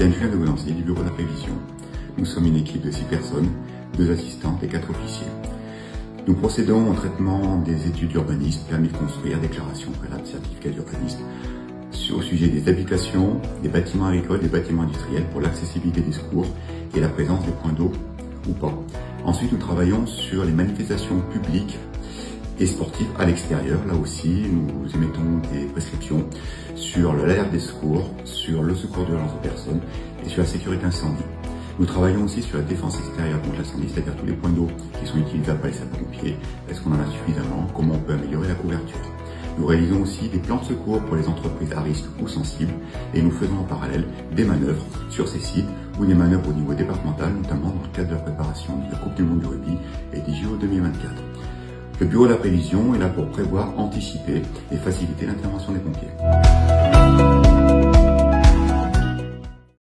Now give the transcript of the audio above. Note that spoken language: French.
capitaine Julien de Gonancier du bureau d'apprévision. Nous sommes une équipe de 6 personnes, 2 assistantes et 4 officiers. Nous procédons au traitement des études d'urbanisme, permis de construire, déclaration préalable, certificat d'urbanisme, au sujet des habitations, des bâtiments agricoles, des bâtiments industriels pour l'accessibilité des secours et la présence des points d'eau ou pas. Ensuite, nous travaillons sur les manifestations publiques et sportives à l'extérieur. Là aussi, nous émettons des prescriptions sur l'alerte des secours, sur le secours d'urgence aux personnes et sur la sécurité incendie. Nous travaillons aussi sur la défense extérieure contre l'incendie, c'est-à-dire tous les points d'eau qui sont utilisables par les sapeurs-pompiers. Est-ce qu'on en a suffisamment? Comment on peut améliorer la couverture? Nous réalisons aussi des plans de secours pour les entreprises à risque ou sensibles et nous faisons en parallèle des manœuvres sur ces sites ou des manœuvres au niveau départemental, notamment dans le cadre de la préparation de la Coupe du Monde du rugby et des JO 2024. Le bureau de la prévision est là pour prévoir, anticiper et faciliter l'intervention des pompiers.